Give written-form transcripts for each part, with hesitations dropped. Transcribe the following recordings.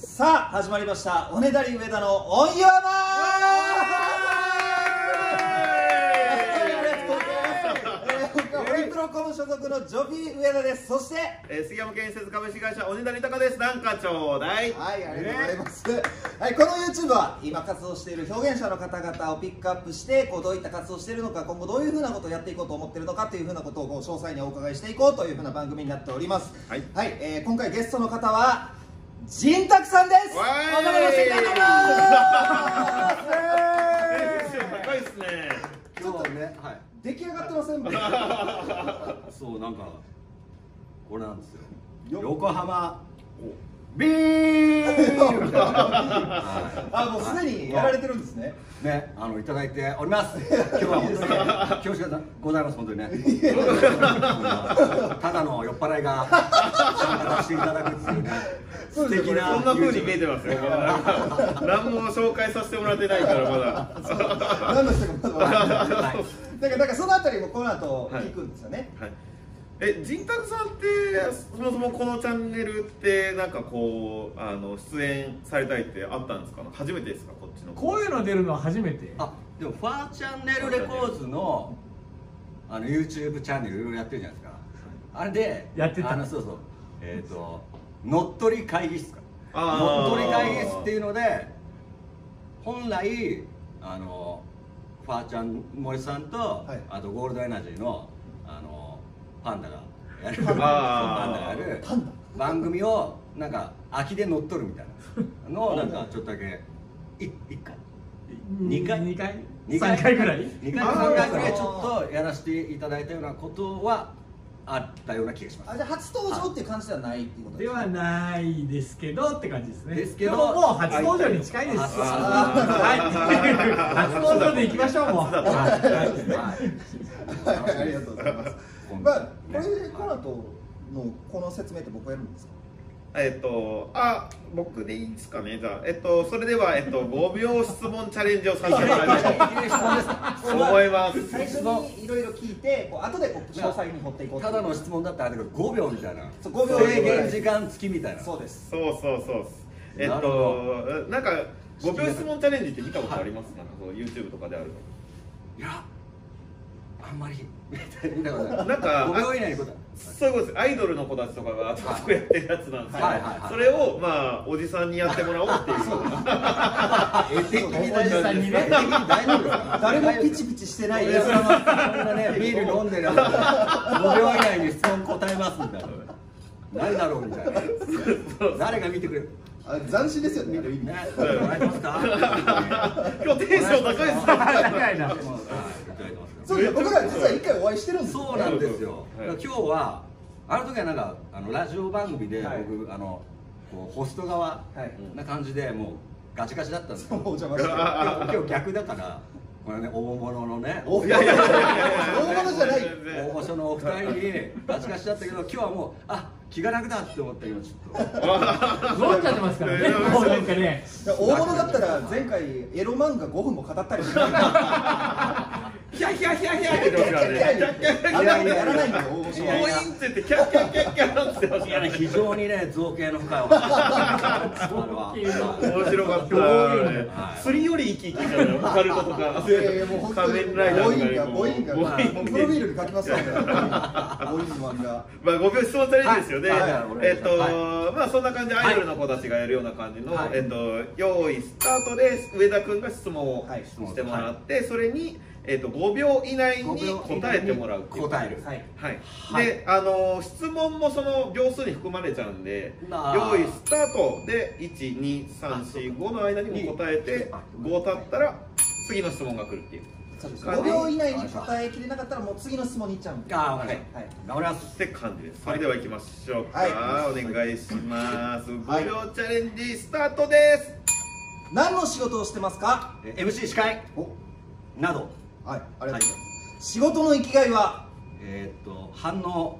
さあ始まりましたおねだり上田のオンユアマン。ホリプロコム所属のジョフィー上田です。そして杉山建設株式会社おねだりたかです。なんかちょうだい。 はい、ありがとうございます。はい、この YouTube は今活動している表現者の方々をピックアップしてどういった活動をしているのか、今後どういうふうなことをやっていこうと思っているのかというふうなことを詳細にお伺いしていこうというふうな番組になっております。はい、はい、今回ゲストの方は仁拓さんです。お願いしていただきます。 高いですね。 ちょっとね、はい、出来上がってません？ そう、なんかこれなんですよ。横浜ビームみたいな。 あ、もうすでにやられてるんですね。 ね、いただいております。今日は本当に恐縮でございます。本当にね。ただの酔っ払いが参加していただくっていうね。 素敵な。そんな風に見えてますよ。何も紹介させてもらってないからまだ。 何の人かまだ分からない。だからそのあたりもこの後聞くんですよね。 仁拓さんってそもそもこのチャンネルってなんかこう出演されたいってあったんですか？初めてですか？こっちのこういうの出るのは初めて。 あ、でもファーチャンネルレコーズのYouTube チャンネルいろいろやってるじゃないですか。あれでやってた。 そうそう、乗っ取り会議室か。乗っ取り会議室っていうので本来ファーチャン森さんと、あとゴールドエナジーのパンダがやる番組をなんか空きで乗っ取るみたいなのをなんかちょっとだけ1回2回 3回ぐらい 2回3回ぐらいちょっとやらせていただいたようなことはあったような気がします。 じゃあ初登場っていう感じではないっていうことではないですけどって感じですね。 ですけどもう初登場に近いです。初登場でいきましょう。もうありがとうございます。まあこれこの後のこの説明って僕やるんですか？ 僕でいいですかね。じゃあそれでは5秒質問チャレンジをさせてもらいたいと思います。 最初にいろいろ聞いて後で詳細に掘っていこう。 ただの質問だったらだけど5秒みたいな。 5秒制限時間付きみたいな。 そうです。 そうなんか5秒質問チャレンジって見たことあります？なんかYouTube とかであるの。 いや、あんまりなんか 5秒以内に答え。 そういうことです。アイドルの子たちとかがあそこやってるやつなんですけど、それをまあおじさんにやってもらおうっていう。 おじさんにね。誰もピチピチしてない。 ビール飲んでる5秒以内に質問答えますみたいな。何だろうみたいな。誰が見てくれる。 斬新ですよね。 もらえますか？ 今日テンション高いですね。 高いな。 そうです。僕ら実は一回お会いしてるんです。 そうなんですよ。今日は時はなんかラジオ番組で僕ホスト側な感じでもうガチガチだったんですけど、今日逆だからこれね大物のね、 大物じゃない。 大御所のお二人にガチガチだったけど今日はもう気が楽だって思った今ちょっと飲んじゃってますからね。もうなんかね。 大物だったら前回エロ漫画5分も語ったりして。 キャキャキャキャって言ってますからね。 やらないんだよ。 ボインって言ってキャキャキャキャって言ってますからね。 非常にね造形の深いお面白かった。釣りより生き生きしたの。オカルトとか仮面ライダーとか。 ボインがプロフィールに書きますからね。ボインの漫画。 まあ5秒質問チャレンジですよね。まあそんな感じでアイドルの子たちがやるような感じの用意スタートで上田君が質問をしてもらってそれに5秒以内に答えてもらうっていう。 答える。 で質問もその秒数に含まれちゃうんで用意スタートで12345の間にも答えて5経ったら次の質問が来るっていう。 5秒以内に答えきれなかったらもう次の質問に行っちゃうんで。 頑張りますって感じです。それでは行きましょうか。お願いします。5秒チャレンジスタートです。 何の仕事をしてますか ？MC 司会など。 はい、ありがとうございます。仕事の生きがいは反応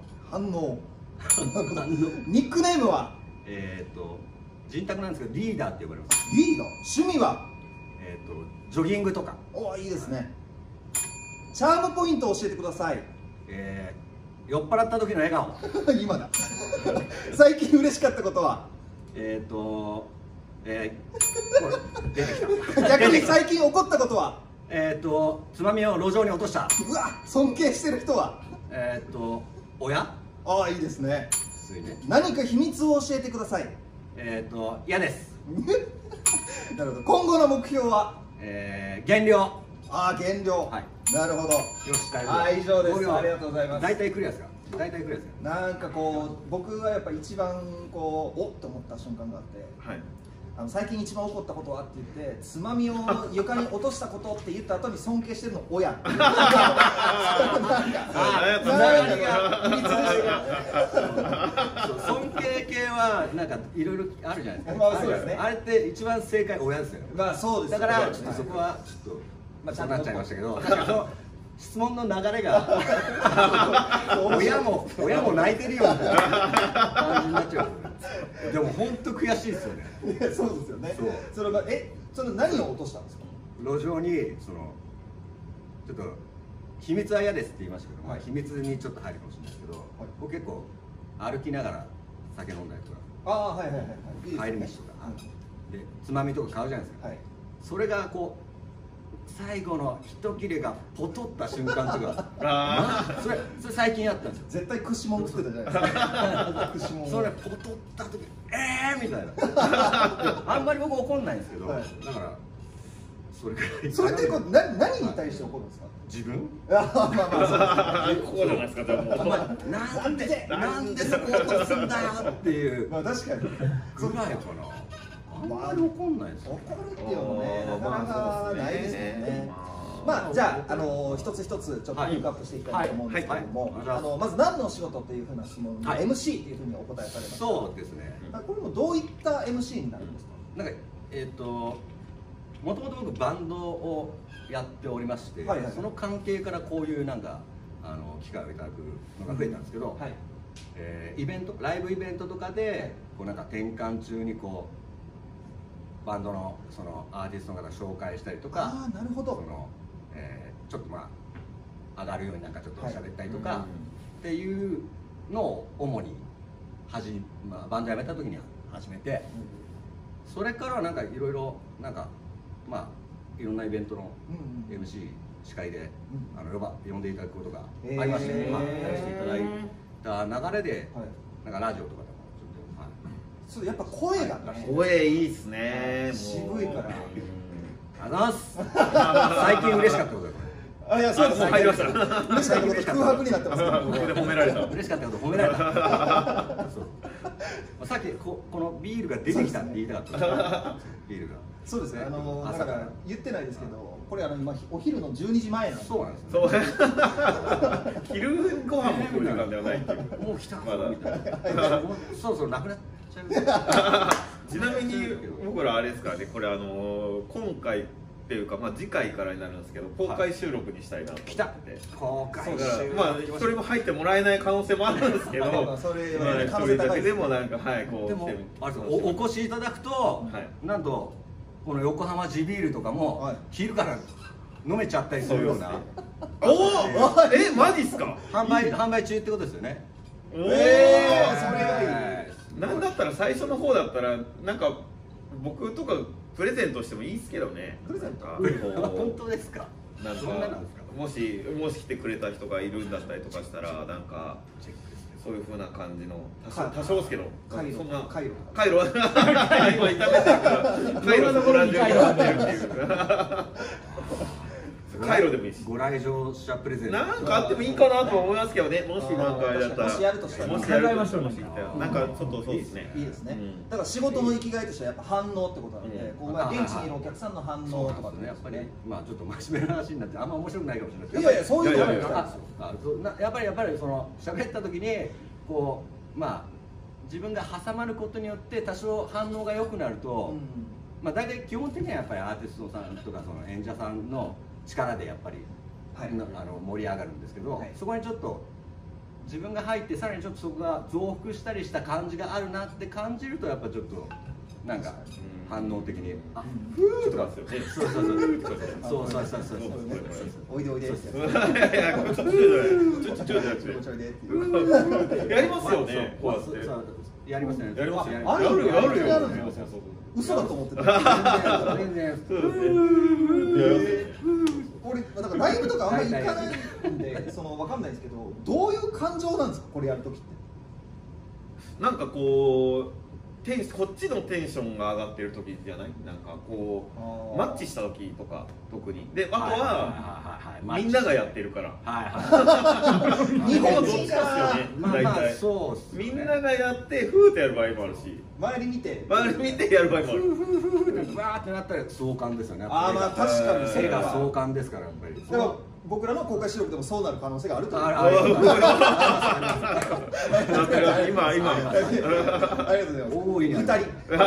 ニックネームは仁拓なんですけどリーダーって呼ばれます。 リーダー。趣味はジョギングとか。 おお、いいですね。チャームポイントを教えてください。 酔っ払った時の笑顔。 今だ。最近嬉しかったことはこれ出てきた。 逆に最近起こったことは？ つまみを路上に落とした。 うわ、尊敬してる人は？ 親？ ああ、いいですね。何か秘密を教えてください。 嫌です。 なるほど。今後の目標は？ 減量。 ああ、減量。はい。なるほど。よし、大丈夫。 ああ、以上です。ありがとうございます。 大体クリアですか？大体クリアですか？ なんかこう、僕がやっぱ一番こう、おっと思った瞬間があって。はい。最近一番起こったことはって言ってつまみを床に落としたことって言った後に尊敬してるの親っていうなんか尊敬系はなんかいろいろあるじゃないですか。 まあそうですね。 あれって一番正解親ですよ。 まあそうです。 だからちょっとそこはちょっとまあそうなっちゃいましたけど、質問の流れが親も泣いてるよみたいな感じになっちゃう。でも本当悔しいですよね。 そうですよね。それがその何を落としたんですか？ 路上にちょっと秘密は嫌ですって言いましたけど、まあ秘密にちょっと入るかもしれないですけど、僕結構歩きながら酒飲んだりとか、帰り道とかでつまみとか買うじゃないですか。それがこう最後の一切れがポトった瞬間とか、それ最近やったんですよ。 絶対串もん食ってたじゃないですか。串もん。 それポトった時みたいな。あんまり僕怒んないんですけど、だからそれくらい。 それって何に対して怒るんですか？ 自分？ ここじゃないですか。 なんでそこ落とすんだよっていう。 まあ確かに。 ぐらいかな。あんまり怒んないですよ。 怒るっていうのもね、なかなかないですよね。まあじゃあ一つ一つちょっとピックアップしていきたいと思うんですけども、まず何の仕事っていうふうな質問に MC っていうふうにお答えされました。 そうですね。 これもどういった MC になるんですか？ なんかもともと僕バンドをやっておりまして、その関係からこういうなんか機会をいただくのが増えたんですけど、イベント、ライブイベントとかでこうなんか転換中にこうバンドのそのアーティストの方紹介したりとか、 なるほど。 ちょっとまあ上がるようになんかちょっと喋ったりとかっていうのを主にバンドやめた時に始めて、それからなんかいろいろなんかまあいろんなイベントの MC 司会で呼んでいただくことがありまして、やらせていただいた流れでなんかラジオとかでもそうやっぱ声がね。 声いいっすね。 渋いから。 ありがとうございます。最近嬉しかったことだよ。 いやそうです。 入りました。 嬉しかったこと空白になってますけど。 ここで褒められた。 嬉しかったこと褒められた。さっきこのビールが出てきたって言いたかった。ビールが。 そうですね。だから言ってないですけど、これ今お昼の12時前なんで。 そうなんです。 そう。昼ご飯も来る時間ではないっていう。 もう来たみたいな。そろそろなくなっちゃいます。 ちなみに僕らあれですからね、これ今回っていうかまあ次回からになるんですけど、公開収録にしたいなと思って。 公開収録。 まあ一人も入ってもらえない可能性もあるんですけど、 それ一人だけでもなんかこう。 でもお越しいただくと、なんとこの横浜地ビールとかも昼から飲めちゃったりするような。 おお、マジっすか？ 販売中ってことですよね。 それはいい。 なんだったら最初の方だったらなんか僕とかプレゼントしてもいいですけどね。 プレゼント？ 本当ですか？ なんかもし来てくれた人がいるんだったりとかしたらなんかそういう風な感じの多少ですけど、そんなカイロ今炒めたからカイロのところにカイロが出るっていう。カイロでもいいし、 ご来場者プレゼントなんかあってもいいかなと思いますけどね。もしなんかだったら、 もしやるとしたら、 考えましょう。 なんかちょっとそうですね。 いいですね。だから仕事の生きがいとしてはやっぱ反応ってことなので、現地にいるお客さんの反応とかね、 やっぱりまあちょっと真面目な話になってあんま面白くないかもしれないですけど、いやそういうのやっぱりその喋った時にこうまあ自分が挟まることによって多少反応が良くなると、まあ大体基本的にはやっぱりアーティストさんとかその演者さんの力でやっぱり盛り上がるんですけど、そこにちょっと自分が入ってさらにちょっとそこが増幅したりした感じがあるなって感じるとやっぱちょっとなんか反応的に「あふー」とかそうおいでおいでやりますよね。 やりますね。 やるよ。 嘘だと思ってた。俺だからライブとかあんまり行かないんでわかんないですけど、どういう感情なんですかこれやるときって。 なんかこうこっちのテンションが上がってる時じゃない？なんかこうマッチした時とか特にで、あとはみんながやってるから日本はどっちかですよね。大体みんながやってフーってやる場合もあるし、 周り見てやる場合もある。 わーってなったら壮観ですよね。 ああまあ確かに絵が壮観ですからやっぱり。 でも僕らの公開収録でもそうなる可能性があると思う。 今ありがとうございます。 大いに 2人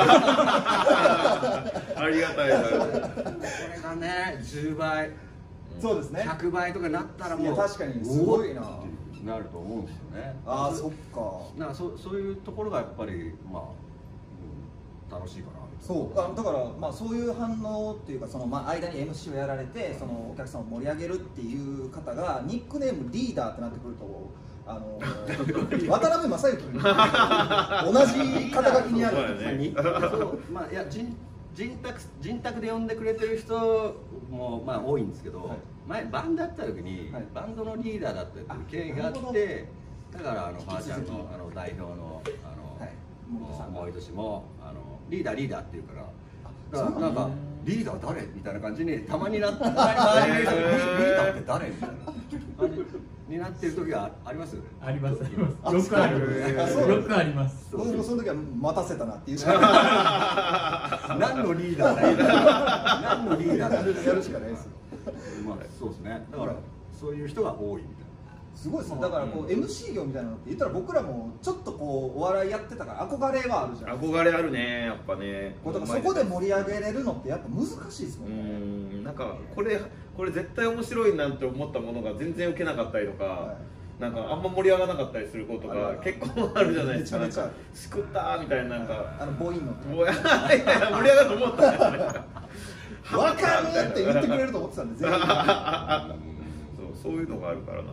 ありがたい。 これがね10倍そうですね 100倍とかなったらもう確かにすごいななると思うんですよね。 ああそっか。 なんかそういうところがやっぱりまあ楽しいかな。 そうだからまあそういう反応っていうか間に MC をやられてお客さんを盛り上げるっていう方がニックネームリーダーってなってくると渡辺正行に同じ肩書きにある。 まあいや人宅で呼んでくれてる人もまあ多いんですけど、前バンドやった時にバンドのリーダーだったっていう経緯があって、だからファーちゃんの代表の森戸氏もリーダーって言うから、だからなんかリーダー誰みたいな感じにたまになって、リーダーって誰みたいな感じになってる時がありますよね。 ありますよくある。よくあります。 僕もその時は待たせたなっていうしか何のリーダーだよ。何のリーダーだよ。 やるしかないですよ。 まあそうですね。だからそういう人が多いみたいな。 すごいですね。だからMC 業みたいなのって言ったら僕らもちょっとお笑いやってたから憧れはあるじゃん。 憧れあるね、やっぱね。 だからそこで盛り上げれるのってやっぱ難しいですもんね。 なんかこれ絶対面白いなんて思ったものが全然受けなかったりとか、なんかあんま盛り上がらなかったりすることが結構あるじゃないですか。なんかしくったーみたいな、なんか母音の盛り上がると思ったんだよね。 わかるって言ってくれると思ってたんで全員そういうのがあるからな。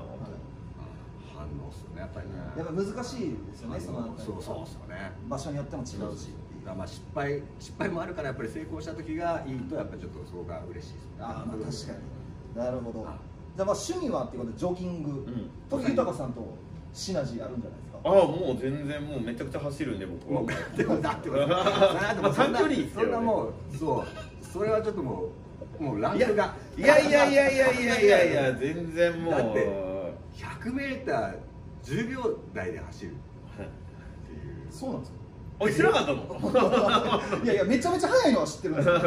やっぱりね。 やっぱ難しいですよね。 そうですよね。 場所によっても違うし。 まあ失敗もあるからやっぱり成功した時がいいとやっぱりちょっとそこが嬉しいですね。 ああまあ確かに。なるほど。じゃあまあ趣味はっていうことでジョギング。時豊さんとシナジーあるんじゃないですか。 ああもう全然もうめちゃくちゃ走るんで僕は。 でもだって短距離ですよね。 そんなもうそれはちょっともうランクがいや全然もう。 だって100m 10秒台で走るっていう。 そうなんですか。 おい知らなかったの？ いやめちゃめちゃ速いのは知ってるんですよ。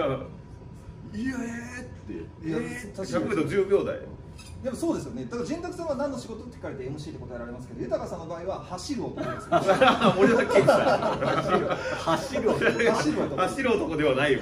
100m 10秒台。 でもそうですよね。だから仁拓さんは何の仕事って聞かれて MC って答えられますけど、豊さんの場合は走る男です。 俺だけ走る男ではないよ。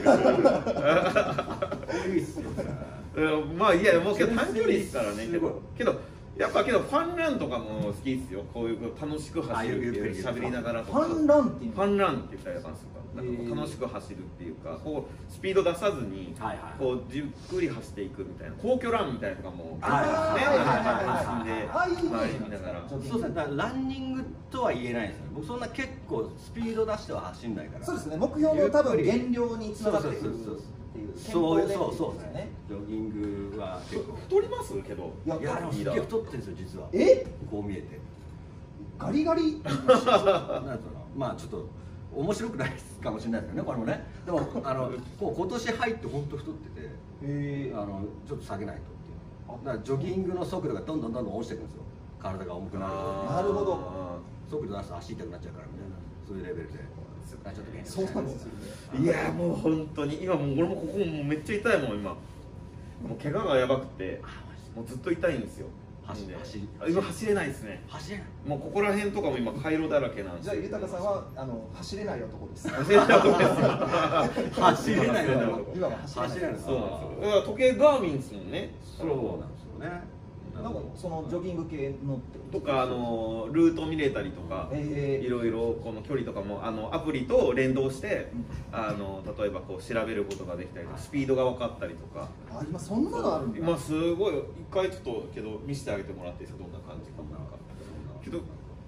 まあいやもうけど短距離ですからね。けどやっぱファンランとかも好きですよ。こういう楽しく走るっていう喋りながらとか。 ファンランってファンランって言ったりとかするか。なんか楽しく走るっていうか、こうスピード出さずにこうゆっくり走っていくみたいな、皇居ランみたいなとかもね、走んで周り見ながら。 そうですね。だからランニングとは言えないですよね。僕そんな結構スピード出しては走んないから。 そうですね。目標の多分減量につながってくる。 そうですね。ジョギングは結構太りますけど。 いやでもすげえ太ってるんですよ実は。こう見えて。 ガリガリ。 なんとなまあちょっと面白くないかもしれないですけどねこれもね。でも今年入って本当太ってて、ちょっと下げないとっていう。だからジョギングの速度がどんどん落ちていくんですよ。体が重くなる。 なるほど。 速度出すと足痛くなっちゃうからみたいなそういうレベルで。 そうなんですよね。いやもう本当に今もう俺もここもめっちゃ痛いもん今。もう怪我がやばくてもうずっと痛いんですよ。今走れないですね。 走れない。 もうここら辺とかも今回路だらけなんです。 じゃあ豊さんは走れない男です。 走れない男ですよ。 走れない男。 今は走れない。 そうなんですよ。時計ガーミンですもんね。 そうなんですよね。 なんかそのジョギング系のとかルート見れたりとか、いろいろこの距離とかもアプリと連動して例えばこう調べることができたりとかスピードが分かったりとか。 今そんなのあるんだ。 今すごい一回ちょっとけど見せてあげてもらっていいですか。どんな感じかなんか。けど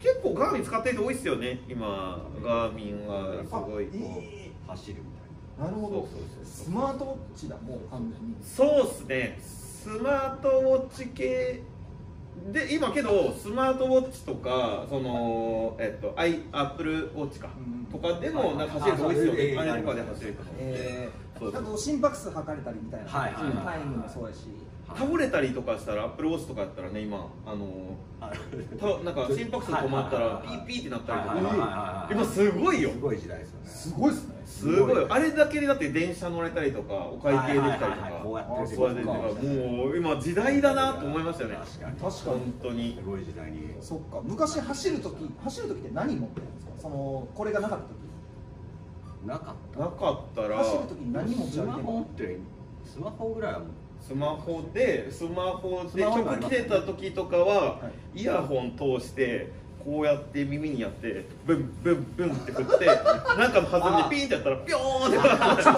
結構ガーミン使ってる人多いっすよね今。ガーミンはすごいこう走るみたいな。 なるほど。スマートウォッチだもう完全に。 そうっすね。スマートウォッチ系で今けどスマートウォッチとかそのアップルウォッチかとかでもなんか走る人多いっすよね。あれとかで走る人。 あと心拍数測れたりみたいな。タイムもそうやし。 倒れたりとかしたらアップルウォッチとかやったらね今なんか心拍数止まったらピーピーってなったりとか今すごいよ。 すごい時代ですよね。 すごいですね。 すごい。あれだけでだって電車乗れたりとかお会計できたりとかこうやってもう今時代だなと思いましたよね。 確かに本当にすごい時代に。 そっか。昔走る時って何持ってるんですか。そのこれがなかった時。 なかったら走る時に何持ち歩いてるの？ スマホぐらいはもう。 スマホで曲来てた時とかはイヤホン通してこうやって耳にやってブンブンブンって振ってなんかの弾んでピンってやったらピョーンって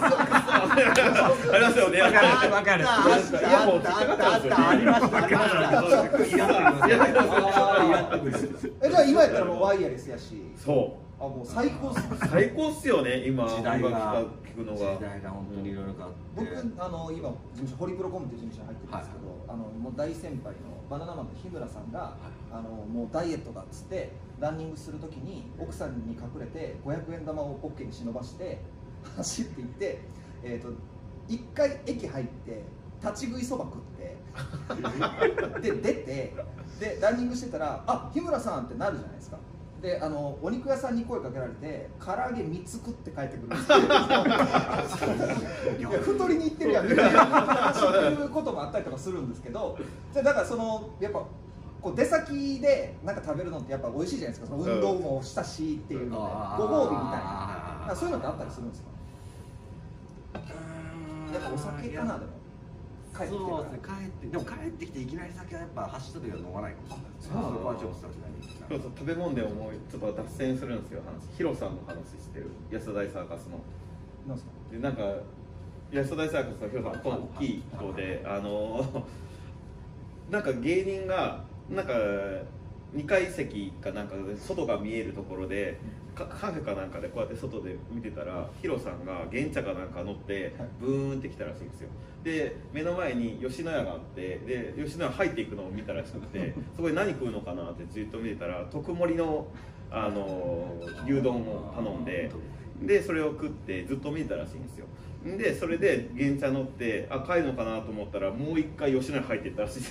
ありますよね。 わかる。 イヤホン引っかかっちゃうんですよね。 ありました。 じゃあ今やったらもうワイヤレスやし。 そう。 もう最高っす。 最高っすよね今時代が聞くのが。 時代が本当にいろいろ変わって。 僕今事務所ホリプロコムという事務所に入ってるんですけど、もう大先輩のバナナマンの日村さんがもうダイエットだっつってランニングするときに奥さんに隠れて500円玉をポッケに忍ばして走っていって一回駅入って立ち食いそば食ってで出てでランニングしてたら「日村さん」ってなるじゃないですか。でお肉屋さんに声かけられて唐揚げ3つ食って帰ってくるんですけど太りに行ってるやんみたいな話をすることもあったりとかするんですけど、だからやっぱこう出先でなんか食べるのってやっぱ美味しいじゃないですか。その運動もしたしっていうのでご褒美みたいな、そういうのってあったりするんですか。やっぱお酒かな。でもそうですね。でも帰ってきていきなり酒はやっぱ走った時は飲まないかもしれない。そこはちょっとさすがに。 食べ物でちょっと脱線するんですけどヒロさんの話してる安田大サーカスのなんすか。 でなんか安田大サーカスのヒロさん大きい人でなんか芸人がなんか2階席かなんか外が見えるところでカフェかなんかでこうやって外で見てたらヒロさんが原茶かなんか乗ってブーンって来たらしいんですよ。で目の前に吉野家があってで吉野家入っていくのを見たらしくてそこで何食うのかなってずっと見てたら特盛りの牛丼を頼んでそれを食ってずっと見てたらしいんですよ。でそれで原茶乗って帰るのかなと思ったらもう一回吉野家入っていったらしいです。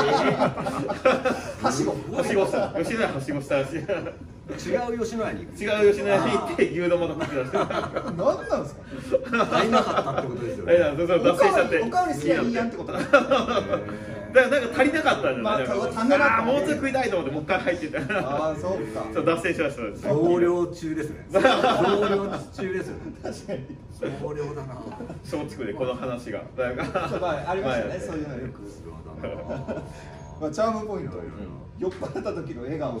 はしごした吉野家はしごしたらしい。 違う吉野家に行く。 違う吉野家に行って牛丼また食ってたらしい。 何なんですか。 足りなかったってことですよね。 脱線しちゃっておかわりすりゃいいやんってことだ。 だからなんか足りなかったんじゃない。もうちょっと食いたいと思ってもう一回入ってた。 そうか。 脱線しました。 増量中ですね。増量中ですよね。 確かに。 増量だな。 松竹でこの話がありましたね。そういうのよく。チャームポイント。酔っ払った時の笑顔。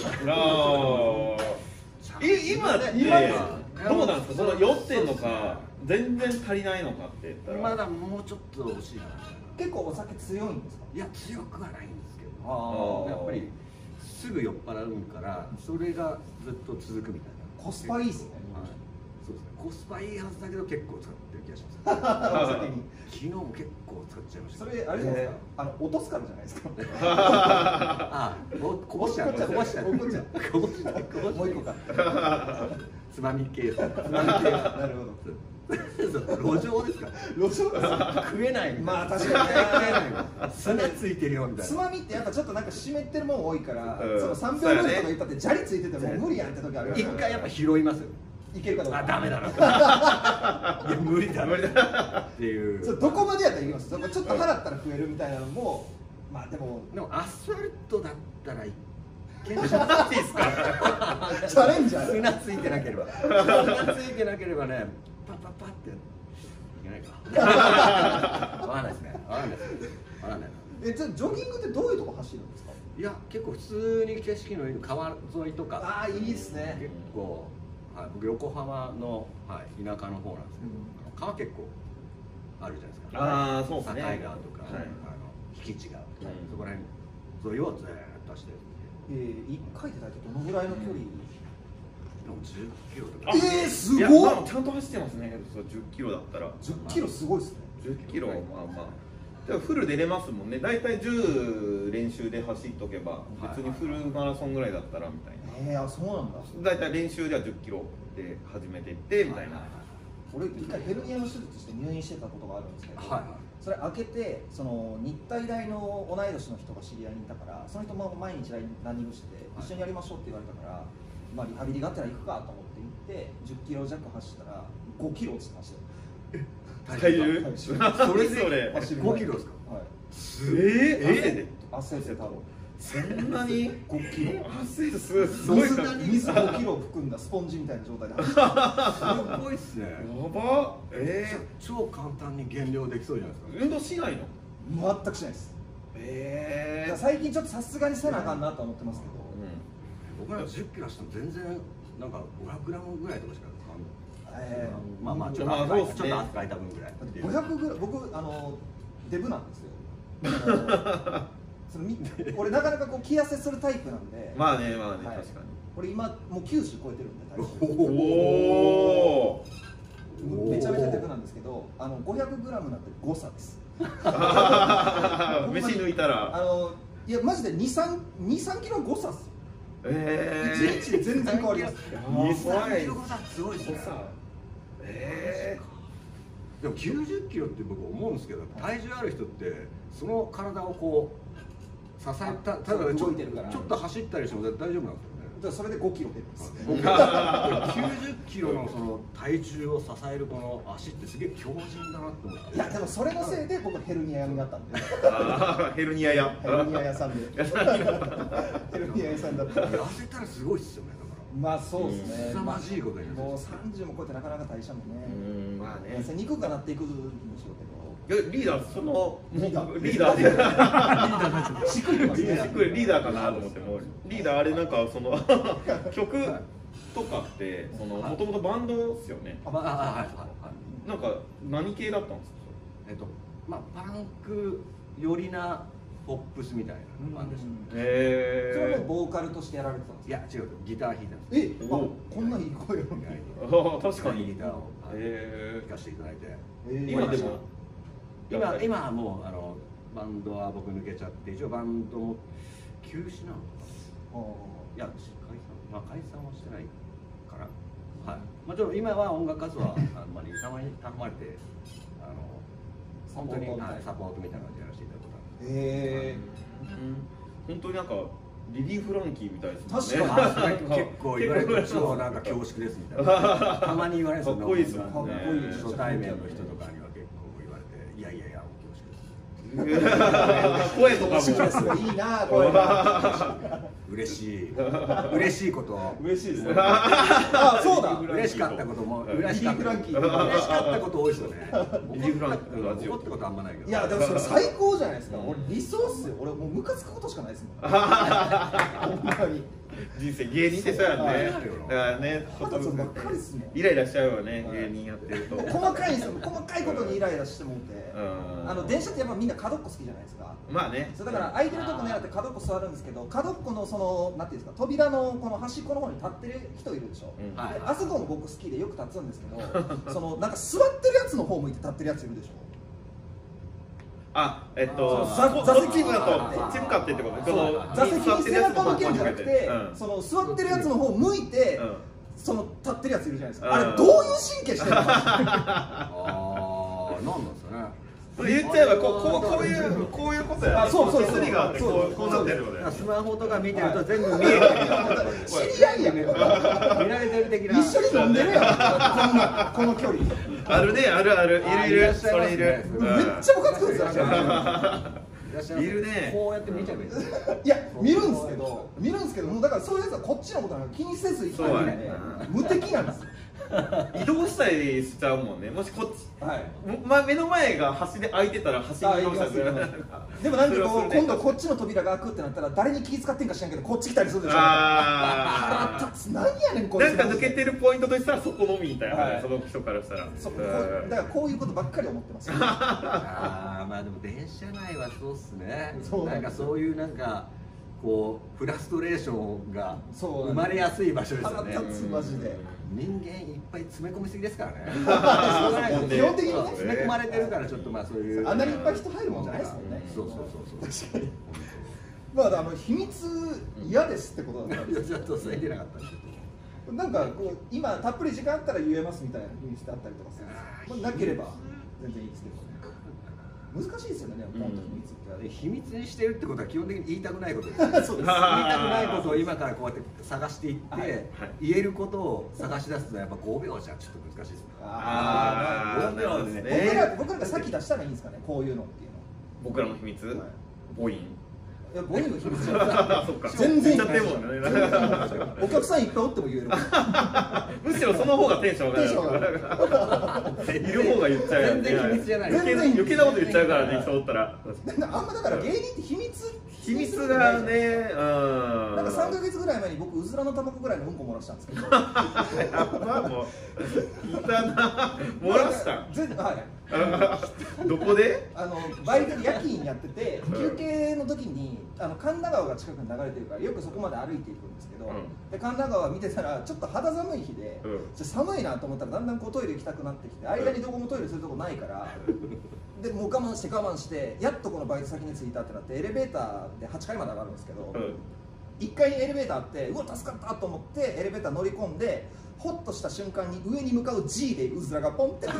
今ってどうなんですか。その酔ってんのか全然足りないのかって言ったらまだもうちょっと欲しいな。 結構お酒強いんですか。 いや強くはないんですけど、やっぱりすぐ酔っ払うからそれがずっと続くみたいな。 コスパいいですね。 そうですね。コスパいいはずだけど結構使ってる気がします。 お酒に。 昨日も結構使っちゃいました。 それあれじゃないですか。落とすからじゃないですか。 こぼしちゃう。こぼしちゃう。もう一個か。つまみ系。なるほど。路上ですか。 路上食えない。 まあ確かにね。 砂ついてるよみたいな。 つまみってやっぱちょっとなんか湿ってるもん多いから、その3秒前とか言ったって砂利ついてても無理やんって時ある。 一回やっぱ拾いますよ。 いけるかどうか。 ダメだな。いや無理だっていう。 どこまでやったらいきます。ちょっと払ったら食えるみたいなのも、まあでもアスファルトだったらいけないですか。 チャレンジャー。 砂ついてなければ。砂ついてなければね、パっていけないか。わかんないですね。わかんないです。わかんない。 ジョギングってどういうとこ走るんですか。 いや結構普通に景色のいい川沿いとか。 いいですね。 結構。僕横浜の田舎の方なんですけど、川結構あるじゃないですか。 そうですね。 境川とか敷地がそこら辺沿いをずっと走って 1回で大体どのぐらいの距離？ 10キロとか。 すごい。 ちゃんと走ってますね。10キロだったら。 10キロすごいですね。 10キロまあまあ。でもフル出れますもんね。大体10練習で走っとけば別にフルマラソンぐらいだったらみたいな。 そうなんだ。 大体練習では10キロで始めていってみたいな。 俺一回ヘルニアの手術して入院してたことがあるんですけど、それ開けてその日体大の同い年の人が知り合いにいたから、その人も毎日ランニングしてて一緒にやりましょうって言われたから、まあリハビリがあったら行くかと思って行って10キロ弱走ったら5キロ落ちてましたよ。 体重？それ 5キロですか？ 汗で多分。 そんなに 5キロ汗すごいか。 水5キロ含んだスポンジみたいな状態で走ってる。すごいっすね。 やば。 超簡単に減量できそうじゃないですか。 運動しないの？ 全くしないです。最近ちょっとさすがにせなあかんなと思ってますけど、 僕ら10キロ走っても全然なんか500グラムぐらいとかしかまあまあちょっと扱いた分ぐらい。 500グラム、僕デブなんですよ。俺なかなかこう気痩せするタイプなんで。 まあね確かに。 俺今もう90超えてるんで体重。 おお。 めちゃめちゃデブなんですけど、500グラムなんて誤差です。 飯抜いたら。 いやマジで2、3キロ誤差っす。1日で全然変わります。 2、3キロ誤差すごいですね。でも90キロって僕思うんですけど、体重ある人ってその体をこう支えた、ただちょっと走ったりしても大丈夫なんですよね。 だからそれで5キロ出ます。90キロのその体重を支えるこの足ってすげえ強靭だなって思って。 いやでもそれのせいで僕ヘルニア屋になったんで。 ヘルニア屋さんで。ヘルニア屋さんだった。 痩せたらすごいっすよね。 まあそうですね。 凄まじいことになる。 もう30も超えてなかなか大したもんね。 まあね。 痩せにくくなっていくんでしょうけど。 リーダーリーダーしっくりますね。 リーダーかなと思ってもリーダーあれなんかその曲とかってもともとバンドですよね。なんか何系だったんですか？ まあパンク寄りなポップスみたいなバンドです。 それもボーカルとしてやられてたんですか？ いや違う、ギター弾いたんです。 こんないい声を。 確かにギターを弾かせていただいて。 今でも今はもうバンドは僕抜けちゃって、一応バンドも休止なのかな。いや解散はしてないかな。はい。もちろん今は音楽活動はたまに頼まれて本当にサポートみたいな感じでやらせていただくこと。 本当になんかリリー・フランキーみたいですね。 確かに結構言われて、超なんか恐縮ですみたいな。たまに言われるんですよ。 かっこいいですもんね。 初対面の人とかには結構言われて、いや声とかもいいな、声が嬉しいこと嬉しいですね。 あ、そうだ、 嬉しかったことも嬉しかったこと多いですよね。怒ったことあんまないけど。 いやでもそれ最高じゃないですか。俺理想っすよ。俺もうムカつくことしかないですもん。ほんまに人生芸人ってそうやね。だからね、イライラしちゃうよね、芸人やってると。 細かいことにイライラしてもって、電車ってやっぱみんな角っこ好きじゃないですか。 まあね。 だから空いてるとこ狙って角っこ座るんですけど、角っこのそのなんていうんですか、扉のこの端っこの方に立ってる人いるでしょ。あそこも僕好きでよく立つんですけど、そのなんか座ってるやつの方向いて立ってるやついるでしょ。 座席向かってってこと。 座席に背中向けるんじゃなくて、その座ってるやつの方向いて、その立ってるやついるじゃないですか。あれどういう神経してるの？ なんなんですかね。 言っちゃえばこういうことや。 そう手すりがあってこうなってるので。 スマホとか見てると全部見えてる。 知り合いやねん。見られてる的な。 一緒に飲んでるやん。この距離。 あるね、あるいるそれいる。 めっちゃムカつくんですよ。 いるね。 こうやって見ちゃう。 いや見るんですけどもうだからそういうやつはこっちのことなんか気にせず行くんで無敵なんですよ。 移動したりしちゃうもんね。もしこっち、目の前が端で開いてたら端に移動したりする。 でもなんかこう今度こっちの扉が開くってなったら誰に気遣ってんか知らんけどこっち来たりするでしょ。腹立つ。なんやねんこいつ。 なんか抜けてるポイントとしたらそこのみみたいな、その人からしたら。 だからこういうことばっかり思ってます。 まあでも電車内はそうっすね。なんかそういうなんかこうフラストレーションが生まれやすい場所ですよね。 マジで人間いっぱい詰め込みすぎですからね。 基本的にね詰め込まれてるからちょっとまあそういうあんなにいっぱい人入るもんじゃないですもんね。 そうそうそうそう。 確かに。まあ秘密嫌ですってことだったんです。 ちょっと言えなかったんですけど。 なんかこう今たっぷり時間あったら言えますみたいな秘密ってあったりとかするんです。なければ全然いいですけどね。難しいですよね、本当に秘密って。 秘密にしてるってことは基本的に言いたくないことです。そうです。言いたくないことを今からこうやって探していって、言えることを探し出すとやっぱ5秒じゃちょっと難しいですね。5秒でね。 僕らが先出したらいいんですかね、こういうのっていうの。 僕らの秘密？母音。 いや、母音の秘密じゃない。全然言ってもんね。お客さんいっぱいおっても言える。 むしろその方がテンション上がる。いる方が言っちゃうよね。 全然秘密じゃない。 余計なこと言っちゃうからね、人おったら。 あんまだから芸人って秘密がね、 なんか3ヶ月ぐらい前に僕うずらの卵ぐらいのうんこ漏らしたんですけど。 まあもういたな、漏らした。 はい。 どこで？ バイトで夜勤やってて休憩の時に神田川が近くに流れてるからよくそこまで歩いていくんですけど、で神田川見てたらちょっと肌寒い日で、寒いなと思ったらだんだんこうトイレ行きたくなってきて、間にどこもトイレするとこないからでもう我慢してやっとこのバイト先に着いたってなってエレベーターで8階まで上がるんですけど、1階にエレベーターあってうわ助かったと思ってエレベーター乗り込んでホッとした瞬間に上に向かう G でうずらがポンって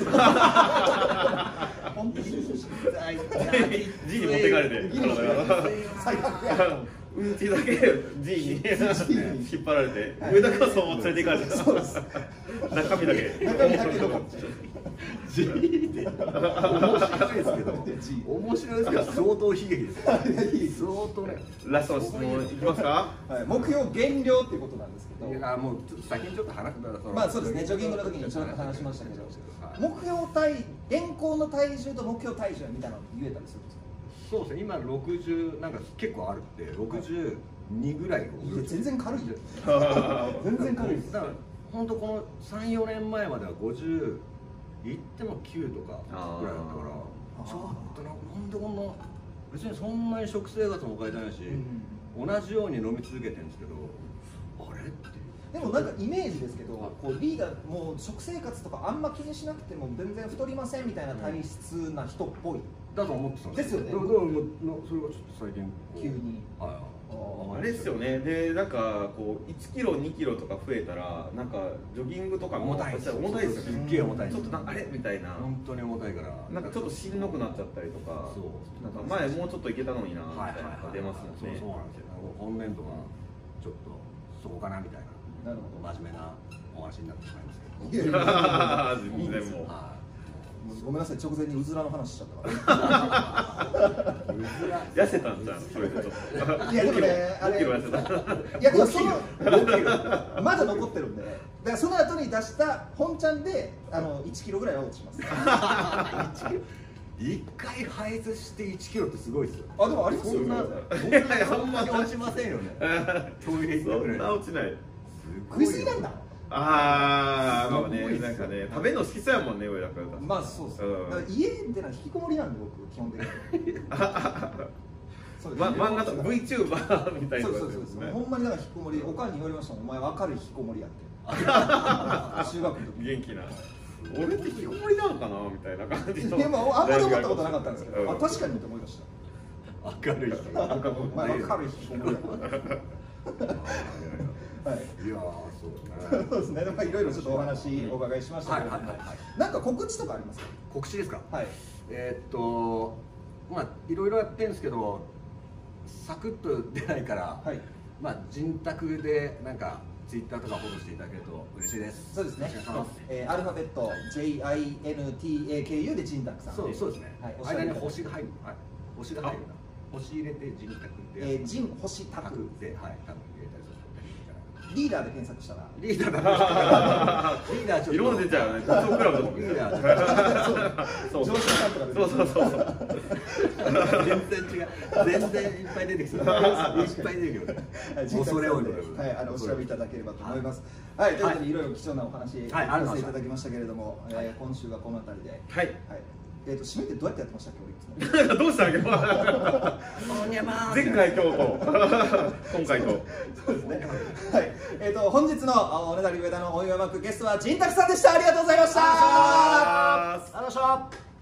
ポンって G に持ってかれて最悪やうんちだけ G に引っ張られて上だけはそう連れていかれて中身だけどこ G で面白いですけど相当悲劇です相当ね。 ラストの質問いきますか。 目標減量っていうことなんですけど、 いやもう先にちょっと話すまあそうですね、ジョギングの時にちょっと話しましたけど、目標現行の体重と目標体重みたいなの言えたりするんですか。 そうですね、今60なんか結構あるって62ぐらいを全然軽いじゃん。全然軽いです。 だから本当この3、4年前までは50いっても9とかぐらいだったから、ちょっとなんでこんな別にそんなに食生活も変えてないし、同じように飲み続けてるんですけど、あれっていう。 でもなんかイメージですけど、こうリーダーもう食生活とかあんま気にしなくても全然太りませんみたいな体質な人っぽい。 だと思ってたんですよね。 それはちょっと最近急に。 あれですよね。でなんかこう1キロ2キロとか増えたらなんかジョギングとかも重たいですよね。 すっげえ重たい。ちょっとあれみたいな。 本当に重たいからなんかちょっとしんどくなっちゃったりとか。なんか前もうちょっといけたのになみたいなのが出ますもんね。 そうなんですよ。本年度はちょっとそこかなみたいな。なるほど。真面目なお話になってしまいますけど。 全然もう。 ごめんなさい、直前にうずらの話しちゃったから。 痩せたんじゃん、それでちょっと。 いやでもね、あれ。いやでもそのまだ残ってるんで、だからその後に出した本ちゃんで1キロぐらいは落ちます。 1回排泄して1キロってすごいですよ。 あ、でもありますよ。 そんなに落ちませんよね。トイレ行ったぐらい。 そんな落ちない。 食いすぎなんだ。 ああ、ね、なんかね、食べるの好きそうやもんね、上田君。 まあそうです。家ってのは引きこもりなんで僕基本的に。 漫画と VTuber みたいな。 そうほんまにだから引きこもり。おかんに言われましたもん。お前明るい引きこもりやって。中学の時。 元気な。俺って引きこもりなのかなみたいな感じの。 でもあんまり思ったことなかったんですけど、確かにって思いました。 明るい。 お前明るい引きこもりやな。はい、いやそうですね。いろいろちょっとお話お伺いしましたけど、なんか告知とかありますか？ 告知ですか？ はい。 まあいろいろやってるんですけど、サクッと出ないから、まあ人宅でなんかツイッターとかフォローしていただけると嬉しいです。 そうですね。アルファベット JINTAKU で人宅さん。 そうですね。間に星が入る。星が入るな。星入れて人宅で。 人星宅で、多分入れたりする。リーダーで検索したらリーダーリーダーちょっと色も出ちゃうね。そうクラブとか。 リーダーそう上司さんとかで。 そう全然違う。全然いっぱい出てきそう。いっぱい出てくる。恐れ多い。 はい、お調べいただければと思います。はい、ということでいろいろ貴重なお話させていただきましたけれども、今週はこの辺りで。 はい。 締めてどうやってやってましたっけ、俺いつも。 どうしたっけ。前回今日と今回と。 そうですね。はい。本日のおねだり上田のお祝い幕ゲストは陣拓さんでした。ありがとうございました。 ありがとうございました。